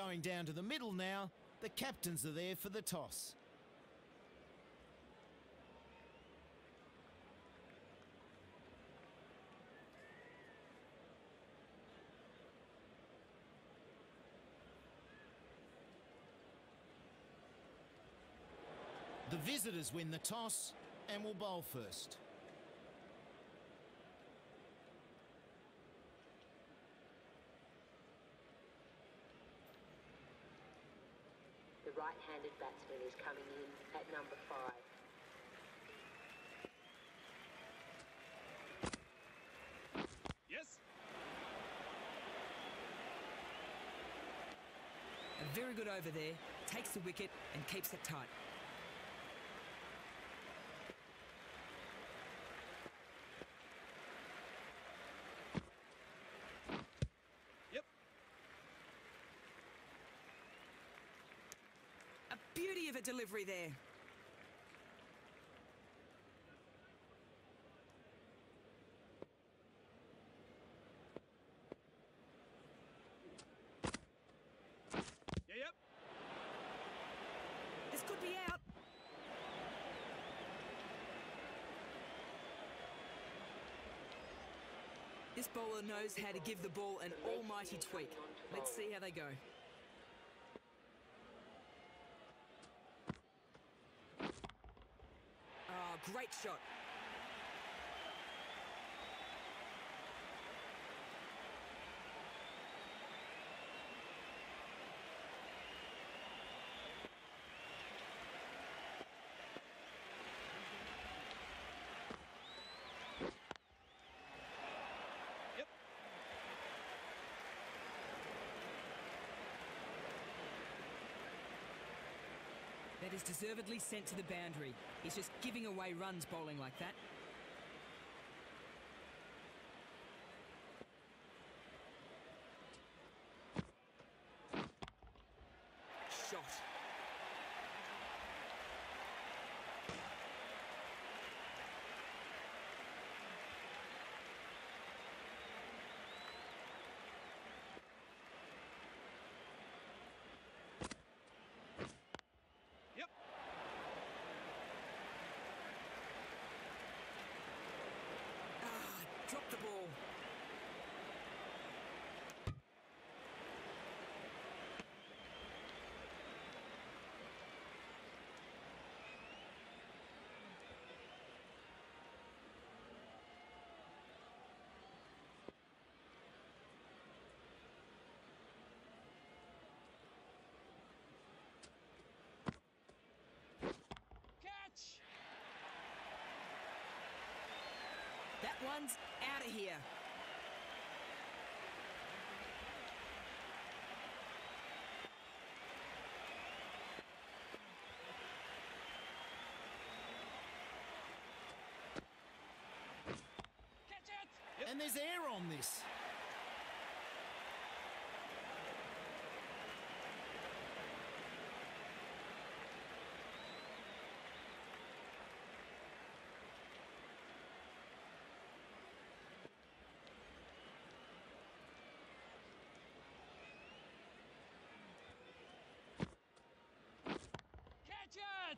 Going down to the middle now, the captains are there for the toss. The visitors win the toss and will bowl first. The right-handed batsman is coming in at number 5. Yes. A very good over there, takes the wicket and keeps it tight. Yep. A beauty of a delivery there. Yep. This could be out. This bowler knows how to give the ball an almighty tweak. Let's see how they go. Oh, great shot. Yep. That is deservedly sent to the boundary. He's just giving away runs bowling like that. Shot. Yep. Drop the ball. Catch. That one's out of here. Catch it. Yep. And there's air on this. Catch it.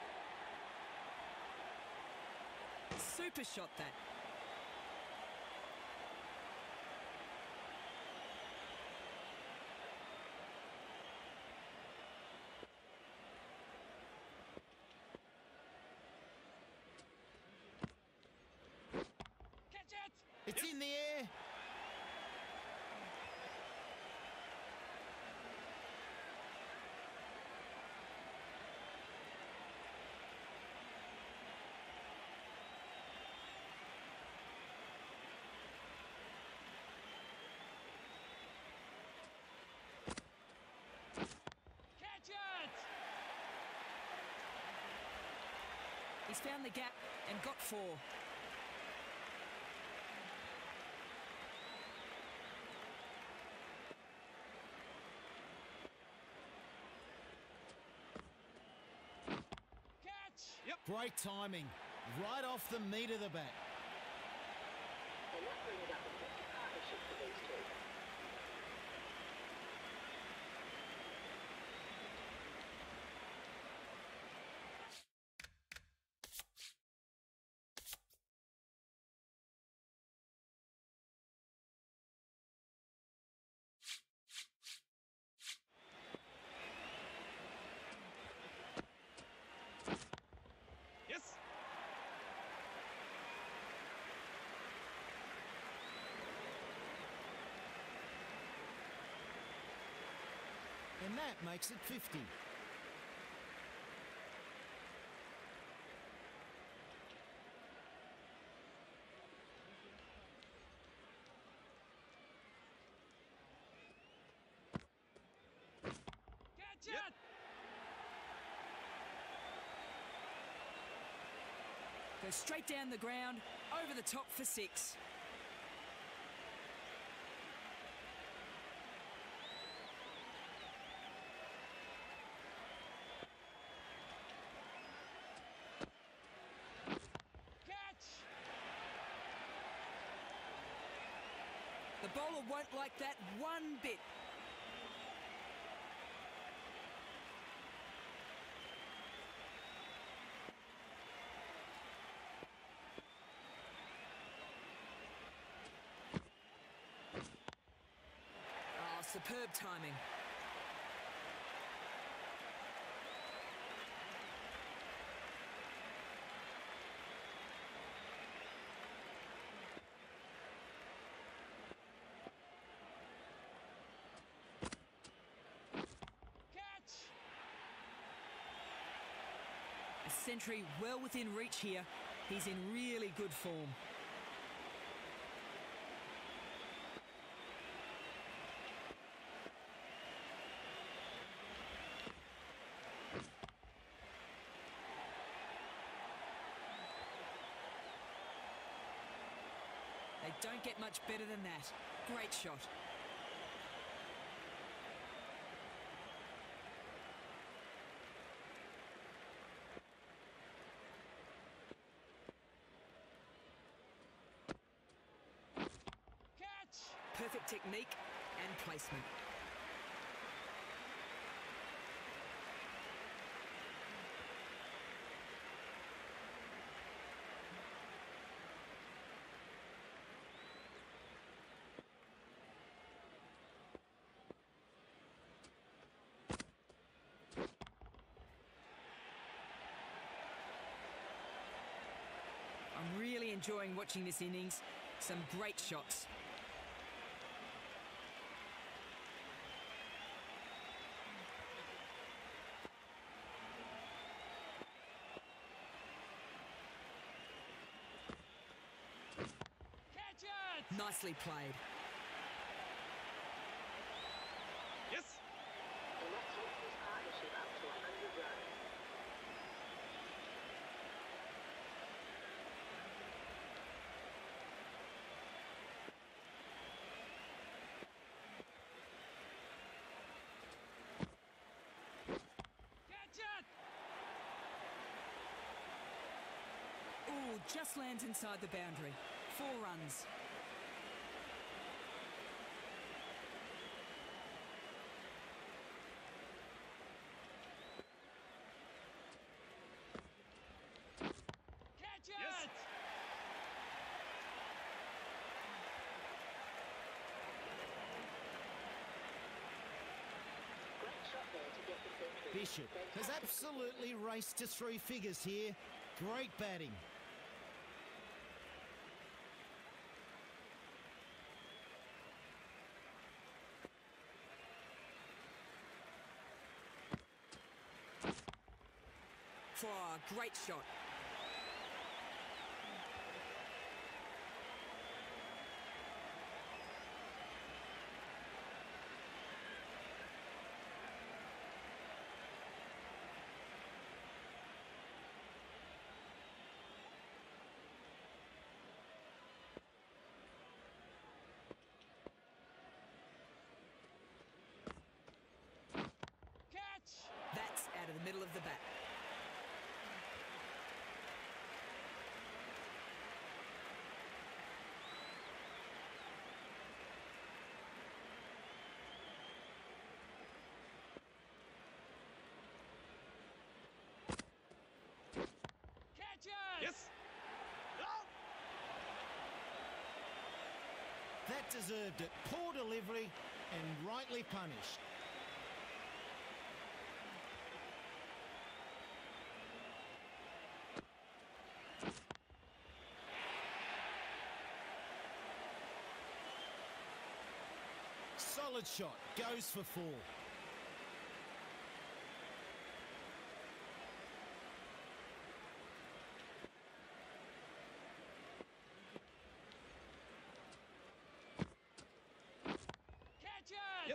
Super shot that. Catch it. It's in the air. Catch it. He's found the gap and got 4. Catch. Yep. Great timing. Right off the meat of the bat. And that brings up a partnership for these two. that makes it 50. Catch it! Goes straight down the ground, over the top for 6. Catch! The bowler won't like that one bit. Oh, superb timing. Catch! A century well within reach here. He's in really good form. They don't get much better than that. Great shot. Catch! Perfect technique and placement. I'm really enjoying watching this innings. Some great shots. Catch it! Nicely played. Yes! And that takes this partnership up to 100 runs. Catch it! Ooh, just lands inside the boundary. 4 runs. Catch it! Yes. Great shot there to get the century. Bishop has absolutely raced to 3 figures here. Great batting. Oh, great shot. Catch! That's out of the middle of the bat. Catch it! Yes. Oh. That deserved it. Poor delivery and rightly punished. Solid shot. Goes for 4.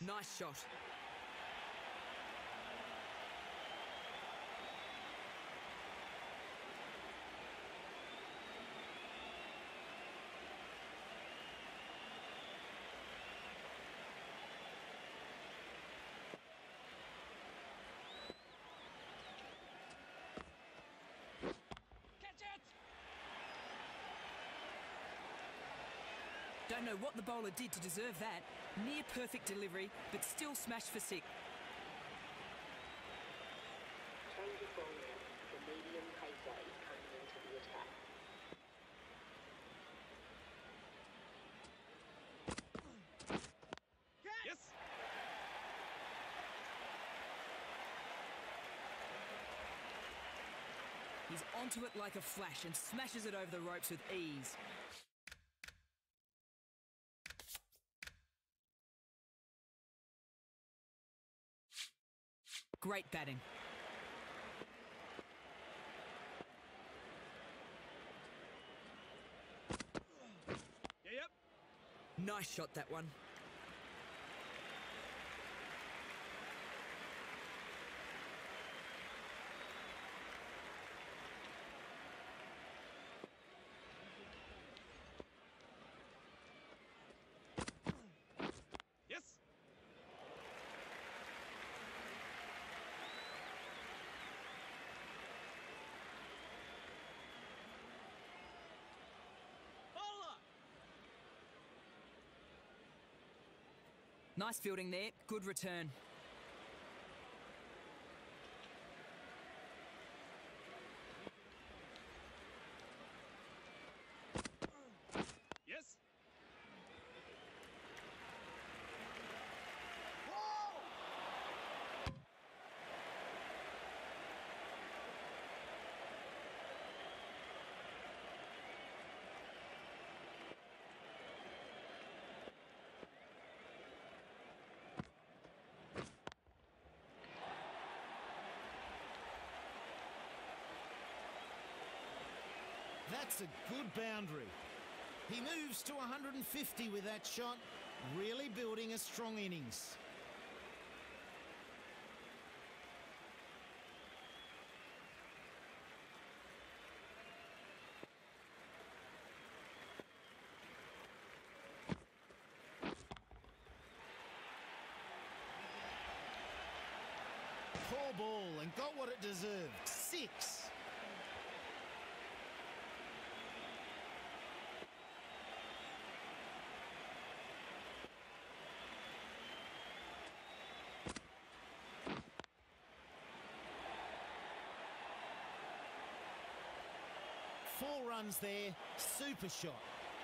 Nice shot. Catch it! Don't know what the bowler did to deserve that. Near perfect delivery, but still smashed for six. Change of ball now. The medium pacer is coming into the attack. Yes! He's onto it like a flash and smashes it over the ropes with ease. Great batting. Yep. Nice shot, that one. Yes! Bowler! Nice fielding there. Good return. Yes! That's a good boundary. He moves to 150 with that shot, really building a strong innings. Poor ball and got what it deserved. 6. Four runs there, super shot.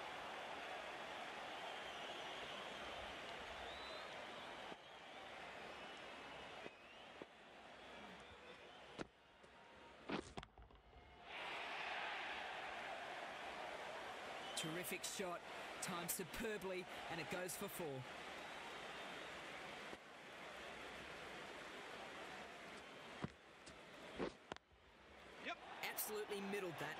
Terrific shot. Timed superbly, and it goes for 4. Yep. Absolutely middled that.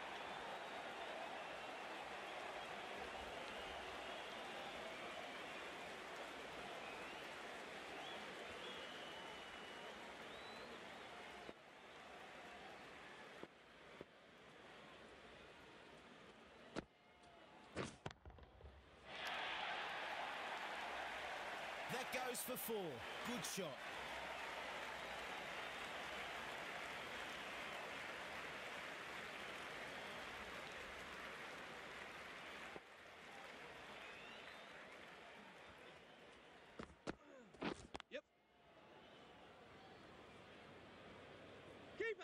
That goes for 4. Good shot. Yep. Keeper!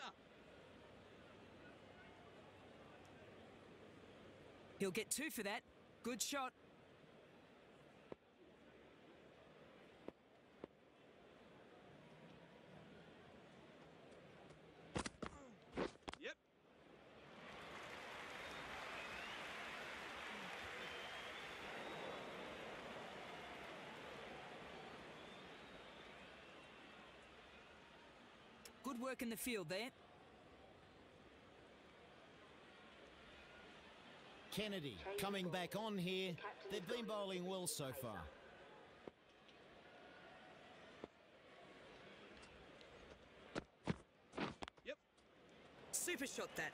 He'll get 2 for that. Good shot. Yep. Good work in the field there. Kennedy coming back on here. They've been bowling well so far. super shot that.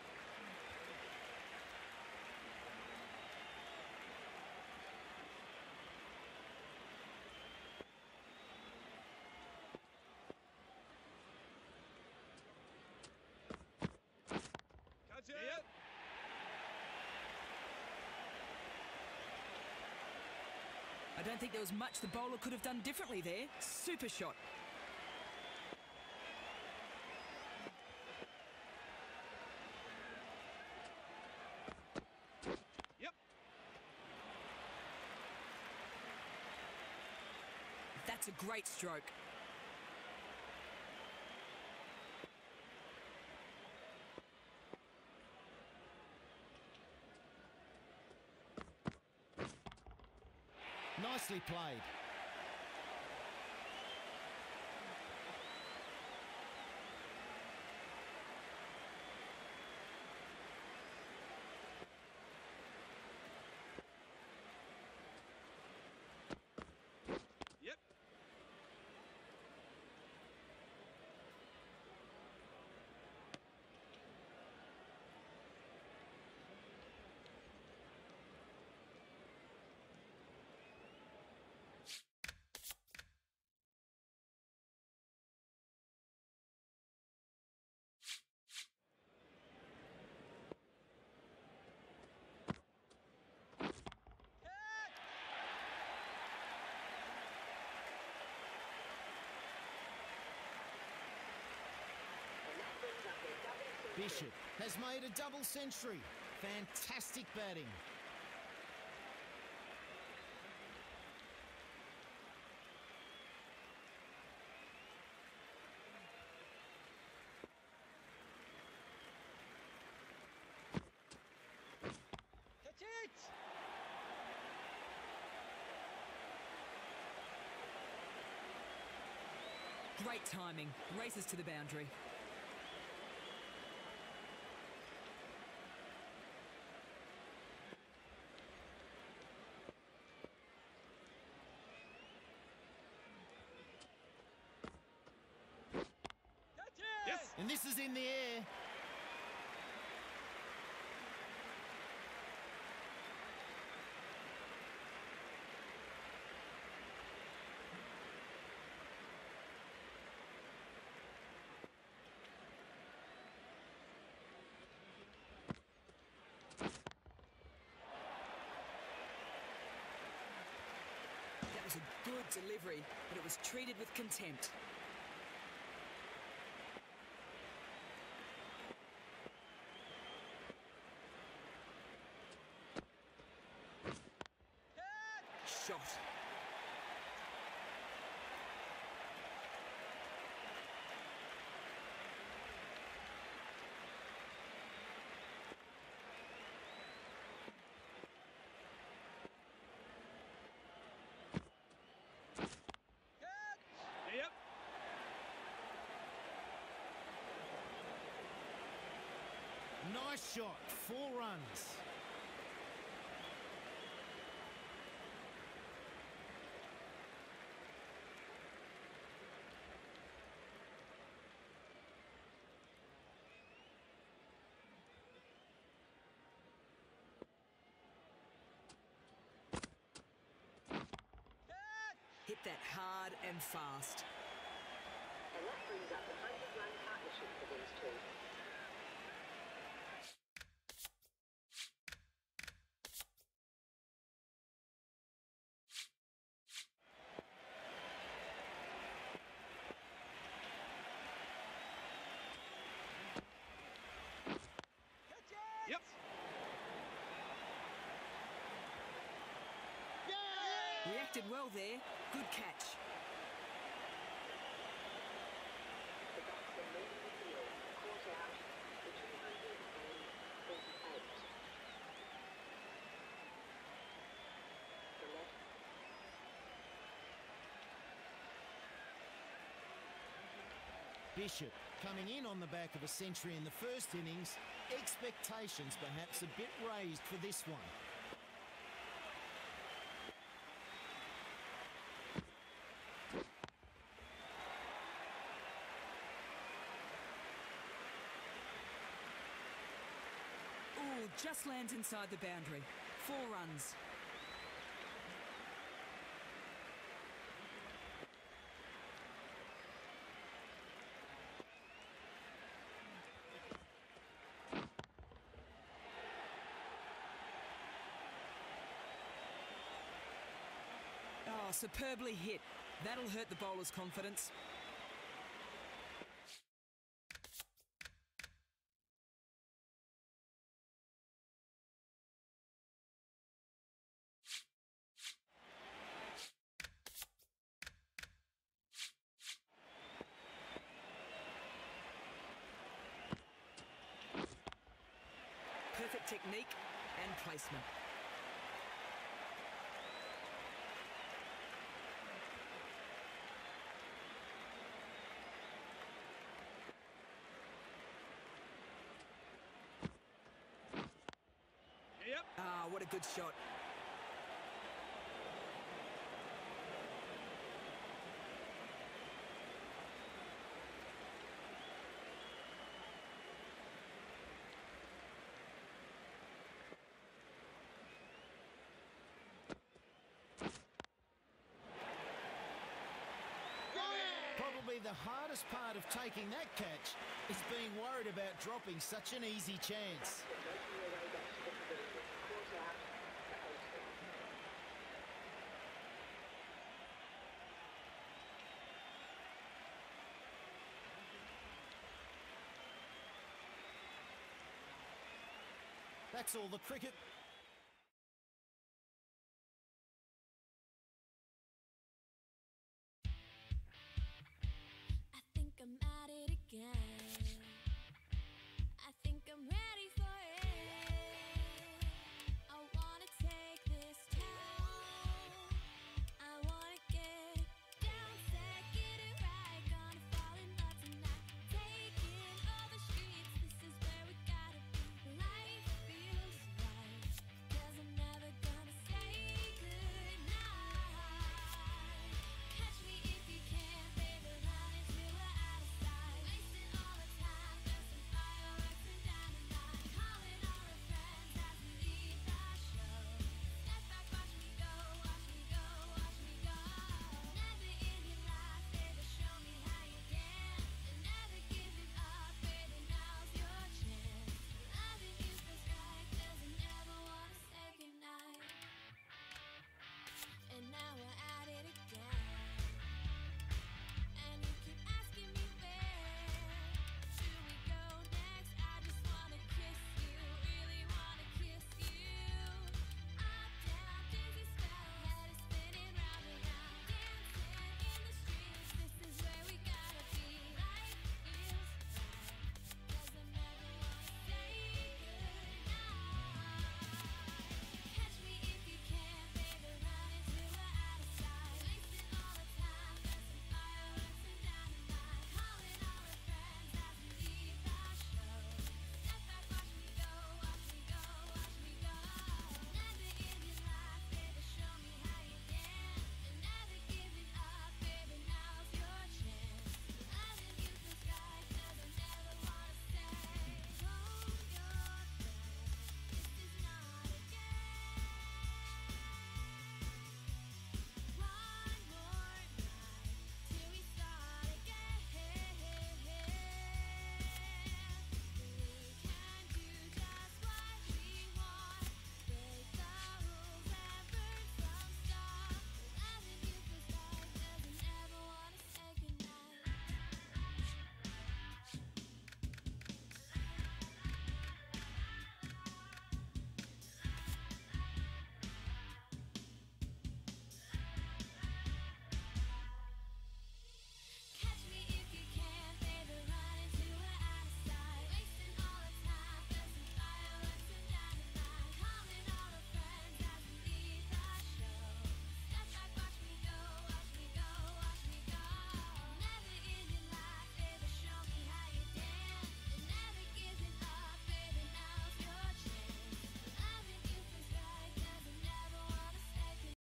Catch it. Yep. I don't think there was much the bowler could have done differently there. Super shot. Yep. That's a great stroke. Nicely played. Yep. Bishop has made a double century. Fantastic batting. Catch it. Great timing. Races to the boundary. Catch it. Yes. And this is in the air. That was a good delivery, but it was treated with contempt. Shot. Yep. Nice shot. 4 runs. Hit that hard and fast. And that brings up the 100-run partnership for these two. Catch it. Yep. Reacted well there. Good catch. The batsman leading the field, caught out for 228. The left. Bishop coming in on the back of a century in the first innings. Expectations perhaps a bit raised for this one. Just lands inside the boundary. 4 runs. Oh, superbly hit. That'll hurt the bowler's confidence. Perfect technique and placement. Yep. Ah, what a good shot. Probably the hardest part of taking that catch is being worried about dropping such an easy chance. That's all the cricket. I think I'm at it again.